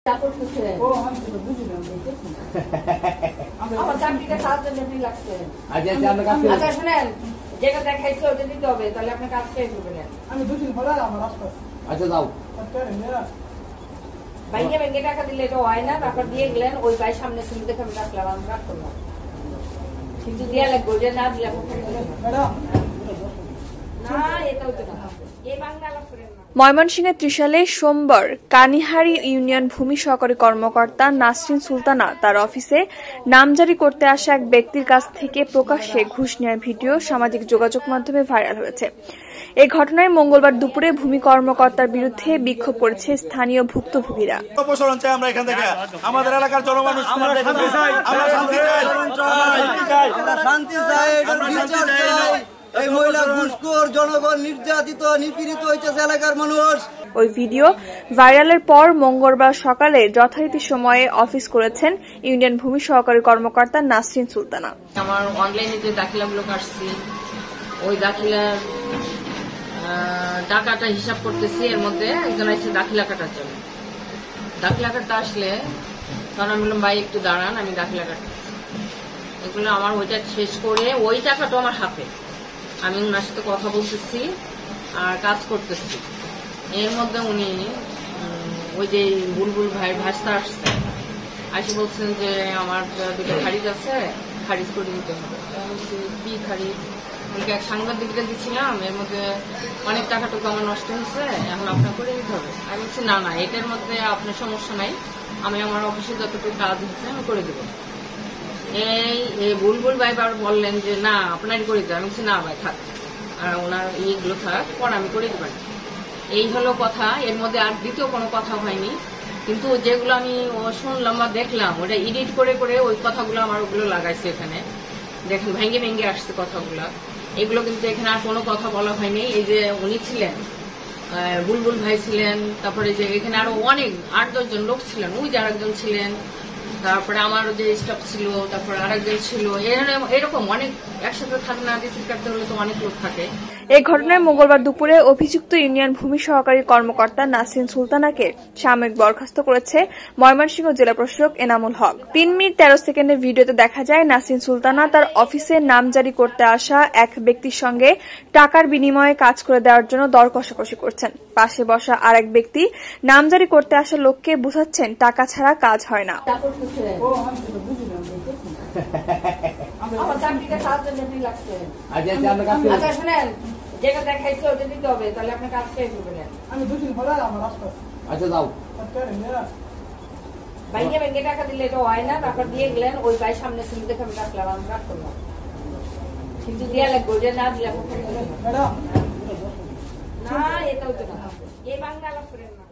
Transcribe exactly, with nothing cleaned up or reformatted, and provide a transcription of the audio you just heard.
আচ্ছা শুনেন, যেটা দেখাইছে ওটা দিতে হবে, তাহলে আপনার কাজটাই করবেন। আমি দুদিন পরে আমার রাস্তা। আচ্ছা যাও। ভাইকে ব্যাংকে টাকা দিলে এটা হয় না, তারপর দিয়ে গেলেন ওই ভাই সামনে ছিল দেখে আমি রাখলাম, আমি রাখ করলাম, কিন্তু দিয়া লাগবে যে না দিলে না, এটা হতো না। এই বাংলা লাভ করেন না। ময়মনসিংহের ত্রিশালে সোমবার কানিহারি ইউনিয়ন ভূমি সহকারী কর্মকর্তা নাসরিন সুলতানা তার অফিসে নামজারি করতে আসা এক ব্যক্তির কাছ থেকে প্রকাশ্যে ঘুষ নেওয়ার ভিডিও সামাজিক যোগাযোগ মাধ্যমে ভাইরাল হয়েছে। এই ঘটনায় মঙ্গলবার দুপুরে ভূমি কর্মকর্তার বিরুদ্ধে বিক্ষোভ করেছে স্থানীয় ভুক্তভোগীরা। আমাদের এলাকার জনমানুষ আমরা শান্তি চাই, আমরা শান্তি চাই, আমরা শান্তি চাই, এই মহিলা ঘুষখোর, জনগণ নির্যাতিত নিপীড়িত হয়েছে এলাকার মানুষ। ওই ভিডিও ভাইরালের পর মঙ্গলবার সকালে যথারীতি সময়ে অফিস করেছেন ইউনিয়ন ভূমি সহকারী কর্মকর্তা নাসরিন সুলতানা। আমার অনলাইনে যে দাখিলাগুলো কাটছি, ওই দাখিলার টাকাটা হিসাব করতেছি, এর মধ্যে একজন আসছে দাখিলা কাটার জন্য। দাখিলা কাটতে আসলে তখন আমি বললাম ভাই একটু দাঁড়ান, আমি দাখিলা কাটতেছি। এগুলো আমার ওইটা শেষ করে ওই টাকাটা আমার হাতে, আমি ওনার সাথে কথা বলতেছি আর কাজ করতেছি। এর মধ্যে উনি ওই যে বুলবুল ভাইয়ের ভাস্তা আসছে, আসে বলছেন যে আমার দুটো খারিজ আছে, খারিজ করে দিতে হবে। কি খারিজ? আমাকে এক সাংবাদিককে দিচ্ছিলাম, এর মধ্যে অনেক টাকাটুকু আমার নষ্ট হয়েছে, এখন আপনার করে দিতে হবে। আমি বলছি না না, এটার মধ্যে আপনার সমস্যা নাই, আমি আমার অফিসে যতটুকু কাজ হচ্ছে আমি করে দেবো। এই বুলবুল ভাই বললেন যে না আপনারই করে দিতে। আমি বলছি না ভাই থাক, আর ওনার ইয়েগুলো থাক, পর আমি করে দেবেন। এই হলো কথা। এর মধ্যে আর দ্বিতীয় কোনো কথা হয়নি, কিন্তু যেগুলো আমি শুনলাম বা দেখলাম ওটা এডিট করে করে ওই কথাগুলো আমার ওগুলো লাগাইছে এখানে। দেখেন ভেঙ্গে ভেঙ্গে আসছে কথাগুলো, এগুলো কিন্তু এখানে আর কোনো কথা বলা হয়নি। এই যে উনি ছিলেন, বুলবুল ভাই ছিলেন, তারপরে যে এখানে আরো অনেক আট দশজন লোক ছিলেন, ওই যে আরেকজন ছিলেন, তারপরে আমার যে স্টাফ ছিল, তারপরে আরেকজন ছিল, এরকম অনেক একসাথে থাকে না, রিসিভ করতে হলে তো অনেক লোক থাকে। এই ঘটনায় মঙ্গলবার দুপুরে অভিযুক্ত ইউনিয়ন ভূমি সহকারী কর্মকর্তা নাসরিন সুলতানাকে সাময়িক বরখাস্ত করেছে ময়মনসিংহ জেলা প্রশাসক এনামুল হক। তিন মিনিট তেরো সেকেন্ডের ভিডিওতে দেখা যায় নাসরিন সুলতানা তার অফিসে নামজারি করতে আসা এক ব্যক্তির সঙ্গে টাকার বিনিময়ে কাজ করে দেওয়ার জন্য দর কষাকষি করছেন। পাশে বসা আরেক ব্যক্তি নামজারি করতে আসা লোককে বুঝাচ্ছেন টাকা ছাড়া কাজ হয় না। আচ্ছা শুনেন, যেটা দেখাইছে ওটা দিতে হবে, তাহলে আপনার কাজটাই করবেন। আমি দুদিন পরে আমার রাস্তা। আচ্ছা যাও। ভাইকে ব্যাংকে টাকা দিলে এটা হয় না, তারপর দিয়ে গেলেন ওই ভাই সামনে ছিল দেখে আমি রাখলাম, আমি রাখ করলাম, কিন্তু দিয়া লাগবে যে না দিলে না, এটা হতো না। এই বাংলা লাভ করেন না।